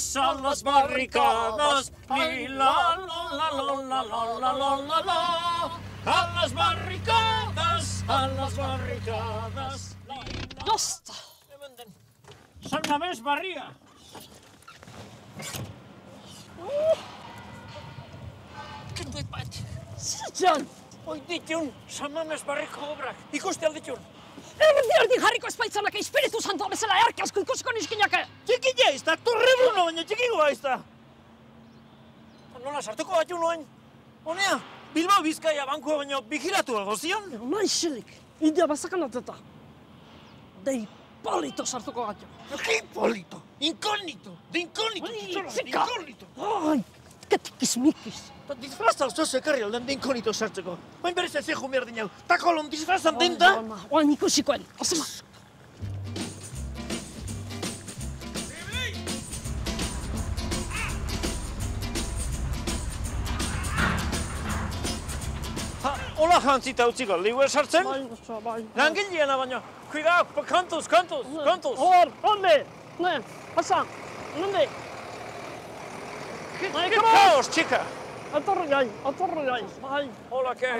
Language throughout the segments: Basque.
a las barricadas, li la la la la la la la la la. A las barricadas, a las barricadas. Basta! San Mamés barria. Kenduit bat. Zitzen! Oi ditun, San Mamés barriko obrak. Ikuste alditun. Erdi jarriko espaitzanak Espiritu Santoa bezala erkasko ikusiko nizkinake! Txikila izta, torre bruno, baina txikigoa izta. Nola sartuko bat noen? Honea, Bilbao Bizkaia bankua baino vigilatu gozion? Maizelik, idea bazakanateta. Dei Polito sartuko gatio. ¿Qué Polito? Incógnito, de incógnito. Zika! Ai, ketikis-mikis. Disfraza oso zekarri alden de incógnito sartzeko. Bain berez ez egu merdin hau. Takolon disfrazan den da? Oan ikusikoen, osema. Hola jantzita utziko, ligue sartzen? Bai. Langileena baino. Cuidado, kantuz. Hor, onde? Ne, pasa, onde? ¿Qué caos, chica? Atorri gai, bai. Hola, ¿qué?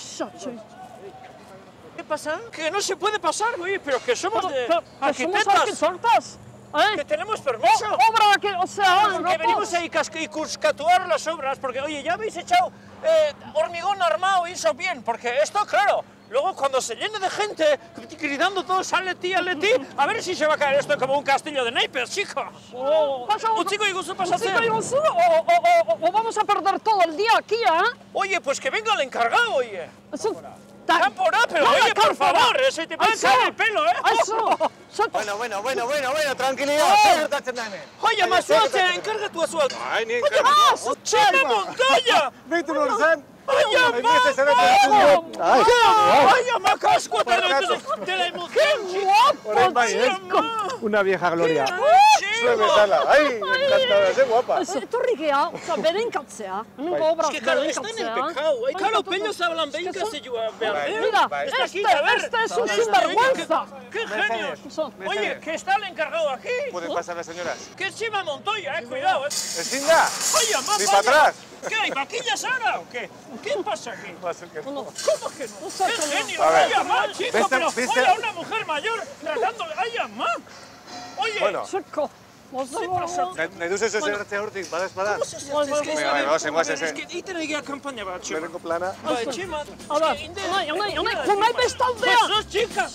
¿Qué pasa? Que no se puede pasar, oye, pero que somos de ¿Somos arquitectas. arquitectas? Que tenemos permiso. Obra que, o sea, Que venimos a cuscatuar las obras, porque, oye, ya habéis echado hormigón armado y eso bien, porque esto, claro, luego cuando se llene de gente gritando todos, aleti, a ver si se va a caer esto como un castillo de naipes, chico. Utziko iguzu pasatzen. O vamos a perder todo el día aquí, ¿eh? Oye, pues que venga el encargado, oye. Cámpora, pero oye, por favor, ese te puede caer el pelo, ¿eh? Bueno, tranquilidad, zer gertatzen da hemen. Oye, Masuatze, enkargatu azuak. Ai, ni enkargatu. Txime Montoya! Beitu nor zen? Ai, ama! Ai, ama, kasko de la emoción, Orain bai, Una vieja gloria. Zue bezala. Ai, encantada, ze guapa. Etorri geha, oza, berenkatzea. Nungo obra Es que claro, está en el pecado. Claro, peños hablan bien castellua. Mira, este es un sinvergüenza. ¡Qué genio! Oye, que está el encargado aquí. ¿Pueden pasar las señoras? Que es Chima Montoya, cuidado, ¿Ezin da? Oye, ama, Ni para atrás. ¿Qué hay, vaquillas ahora o qué? ¿Qué pasa aquí? Va a ser que no. ¿Cómo que no? ¡Qué genio! A ver. ¡Ay, ama, chico! Pero, ¿Viste? oye, a una mujer mayor tratándole... ¡Ay, ama! Oye, Bueno. Zeko. ¿qué pasa? Nahi duzu ez erratzea hortik, bada espada? ¿Cómo se hace? Goazen. Es que egiten egia kampaina bat, Chima. Lehenengo plana. Bai, Chima. Hala, honai, junai bestaldea. Sos, chica!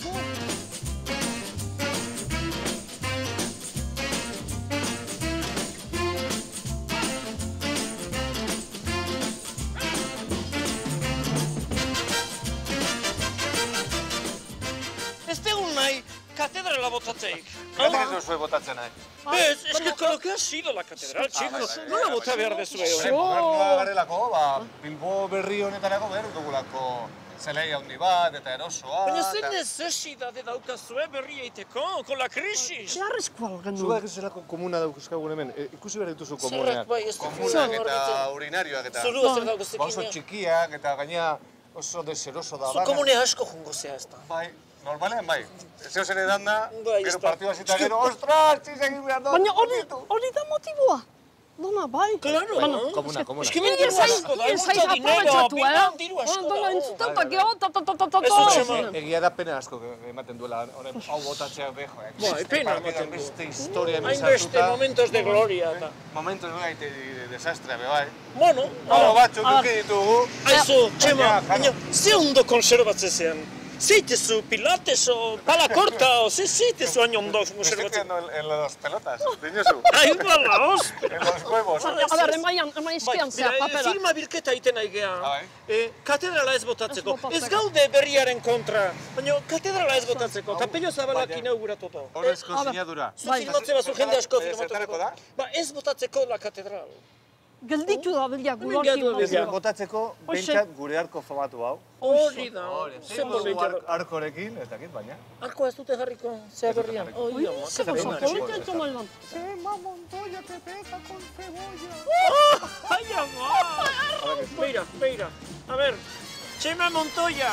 Ez tegun nahi katedrala botatzeik. Gatik ez duzue botatzen nahi. ¿Ves? Es que con lo que ha sido la catedral, chicos, no la bota behar dezue, hori. Gobernua garelako, Bilbo berri honetarako behar dugulako zelai handi bat eta erosoa. Baina zer necesidade daukazue berri eiteko, con la crisis. Zeharrezkoa gendu. Zuak ez zelako komuna daukazkagun hemen, ikusi behar dituzu Zerrak komunean. bai, ez Komunak eta urinarioak eta Zulu zer daukazekina. oso txikiak eta gaina oso deseroso da. Zu komune asko jungo zea ez da. Bai, normalean bai. Zeo zen edan da, Bai, gero ezta. partidu hasita gero, ostras, txizegin behar da. Baina hori da motiboa. Dona, bai. Claro, Komuna. Es que diru asko da, mucho dinero, pintan diru asko Dona, da. entzutan da geho, Ez dut xema. Egia da pena asko ematen duela, horren hau botatzea beho. Bai, pena ematen du. Beste historia hemen Hainbeste sartuta. momentos de gloria. eta. Momentos bai, desastrea be bai. Bueno, Hau batzuk duki ditugu. aizu, Txema, Baina, baina, ze ondo konserbatzezean? Zeitezu pilates o pala korta, o zeitezu hain ondo Me estoy konserbatzen? quedando en las pelotas, diñozu. Ai, bala, hostia! En los huevos. A ber, emai eskian zea, papera. Filma bilketa egiten nahi geha. Bai. Katedrala ez botatzeko. Ez botatzeko. Ez gaude berriaren kontra, baina katedrala ez botatzeko. Eta Pello Zabalak inauguratuta. Horrezko sinadura. Zu filmatzen bazu jende asko Zertarako da? Ba, ez botatzeko la katedral. Gelditu da bila Gelditu da gulaki. bila. Botatzeko, behintzat gure arko famatu hau. Hori da. Zenbol Arkorekin, ez dakit, baina. Arkoa ez dute jarriko, zea berrian. Oi, ama, Zer katedral. pasa, polita entzo mailan. Chema Montoya te pega con cebolla. Ai, ama! Beira. A ver, Chema Montoya.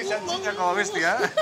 Hori santxinako bestia, eh?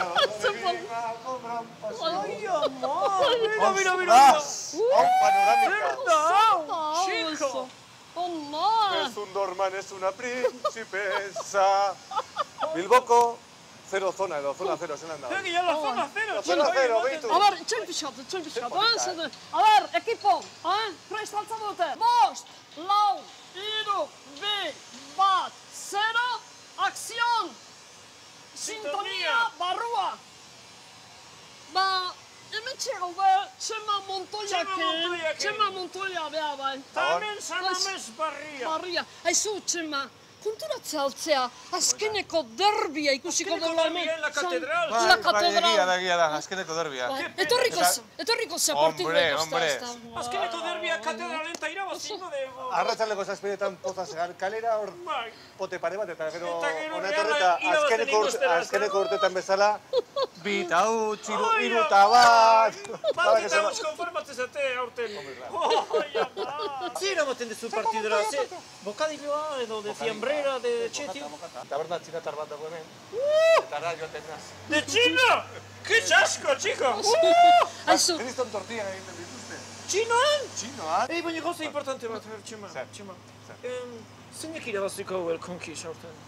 Ay, amor. Mira. Hau panoramika. Chico. Ona! Es un dorman, es una principesa. Bilboko, 0 zona edo, zona 0, zelan da. Que ya la zona cero, Zona chico. 0, behitu. A ber, itxen pixat, A ber, ekipo, prestaltza dute. 5, 4, 3, 2, 1, 0, akzion! Sintonia barrua! Ba, hementxe gaude, Txema Montoiak, Txema Montoia beha bai. Tamen Sanames Barria. Barria, aizu Txema, konturatzea altzea, azkeneko derbia ikusiko Azkeneko dela hemen. derbia en la catedral. La catedral. Egia da, azkeneko derbia. Etorriko ze partidu Hombre. Azkeneko derbia katedralen ta irabazingo de... Arratsaldeko 7etan poza zegar kalera, hor Bai. pote pare bat, eta gero Eta gero hona Reala etorri eta irabazten azkeneko urtetan bezala, bita huts, Ai, iruta bat. Bat eta eus konformatzezate aurten. Ai, ama. Zira maten dezu partidura, ze bokadiloa edo de fiambrera, de txetiu. Taberna txinatar bat dago hemen, eta ara joaten naz. De China! Que chasco, chico! Aizu, Kriston tortilla egiten dituzte. Chinoan? Txinoan? Ei, baina gauza importante bat, Txema. Zer? Txema. Zer? Zeinek irabaziko el konkis aurten?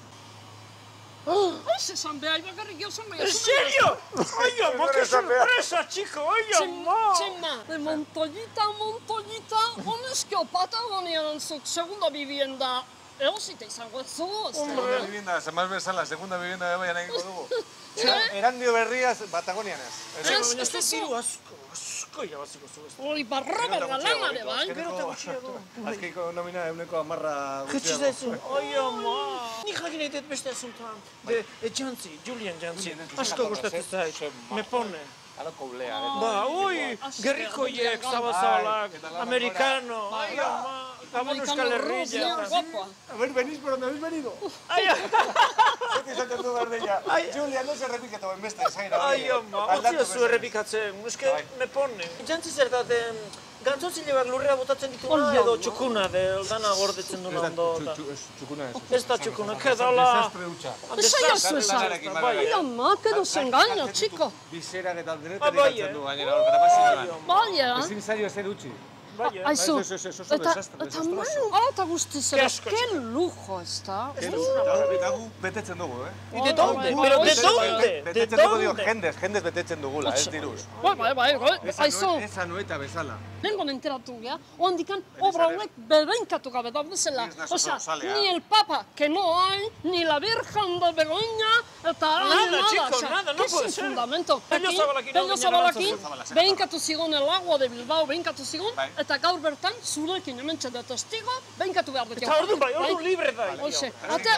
ez esan behar, bakarrik gauza maia. En serio? Ai, ama, que sorpresa, chico! Ai, ama! Txema, de Montollita, honezko Patagonian zuk segunda vivienda egosita izango ez zu. Segunda vivienda, zemaz bezala, segunda vivienda baian egiko dugu. Erandio berriaz, Patagonianez. Baina ez dut diru asko irabaziko zu ez. Hori barra berda lana de bai. Gero eta gutxiago. Azkeiko nomina euneko 10 Jetxiz dezu. Ai, ama! Nik jakin egiten beste asuntoan. De Jantzi, Julian Jantzi. Asko gustatzen zait. Me pone. Aloko ulea. Ba, ui, gerrikoiek, zabazabalak, amerikano, ai, ama, Gabon Euskal Herria. A ver, venís por donde habéis venido. Ai, Beti esaten du berdella. Julia, no se repite todo en beste, zaira. ai, ama, otzia zu errepikatzen, eske me pone. Jantzi zertaten, gantzotzilebak lurrea botatzen dituna edo txukuna, dana gordetzen duna ondo. Txukuna ez. Ez da txukuna, que dala... Desastre hutsa. Esa zu esan. Ai, ama, que no se engaña, chico. Bizerak eta Ah, denetan bai, ikatzen du gainera, hor grabazioan. Baina, Ezin zaio ezer utzi. aizu, Ez, oso desastre, eta manu eta guztiz ere, asko, que lujo, ez da? Eta gu betetzen dugu, eh? ¿De dónde? ¿Pero de dónde? ¿De Betetzen dugu dio, dónde? jendez betetzen dugula, ez diruz. Bai, aizu, Esa nueta bezala. nengo enteratu gea, ondikan obra hauek bebenkatu gabe daudezela. Ni ez nazo Osea, zalea. ni el Papa, que no hay, ni la Virgen de Begoña, eta Nada, chico, osea, nada, no que puede sin ser. fundamento. Pello Zabalakin, Pello Zabalakin, Zabalakin. behinkatu zigon el agua de Bilbao, behinkatu zigon, Bai. eta gaur bertan, zurekin hementxe de testigo, behinkatu behar dut. Eta orduan bai, orduan libre da. Hoxe,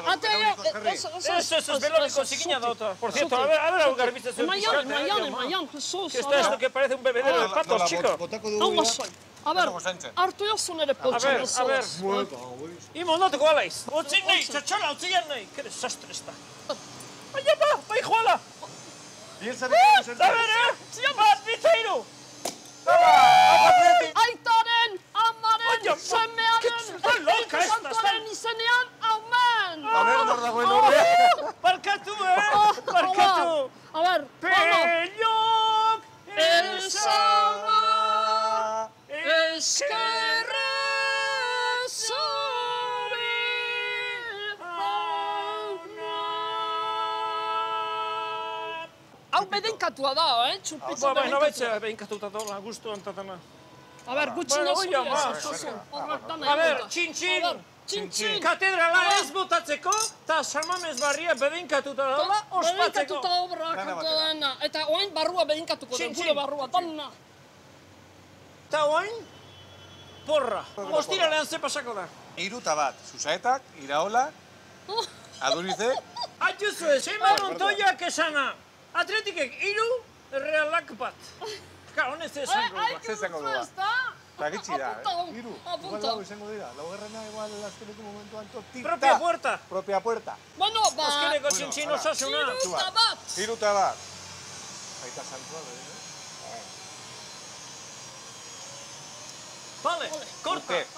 Eso es belónico, chiquiña dauta. Por cierto, a ver, hau garbitzen zuen pixkat. Maian, Jesús, Que está esto que parece un bebedero de patos, chico. Botako hau dugu lasai. A ber, Oso Sánchez. hartu jazu nere potxa A ver, mesedez. Imo, ondatuko alaiz. Utzik nahi, txotxola, utzian nahi. Que desastre ez da. Ai, apa, bai joala. Piensa A ver, bat, biteiru. Aitaren, amaren, Oye, semearen, está loca Espiritu esta, Santuaren izenean, amen! A ver, nor dagoen horre. Barkatu, barkatu. A ber, Pellok, Esama, eskerre zori, hau bedenkatua da, txupitza Baina bedenkatua. baitza behinkatuta dola, gustu antatana. A ber, gutxi Bueno, nazu oia, ma. horrak dana A ber, egonda. txin-txin. A ber, txin-txin. Katedrala ez botatzeko, eta Samamez barria behinkatuta dola, ospatzeko. Behinkatuta obrak dana, eta oain barrua behinkatuko da, Txin-txin. gure barrua dana. Eta oain, porra. Ostiralean ze pasako da. Iruta bat, Susaetak, Iraola, Adurize, Atxuzu ez, Txema Montoiak esana. Atletikek 3, Realak bat. Ka, honez esan Ai, goba. Zer izango gutxi da? ez da? eta gitxi da, Apunta, Iru. apunta. Igual lau izango dira, laugarrena igual azkeneko momentuan toktik. Propia puerta. Propia puerta. Bueno, ba, Azkeneko txin-txin ara. osasuna. iruta bat. Iruta bat. Aita santua, Vale, korta. Urte.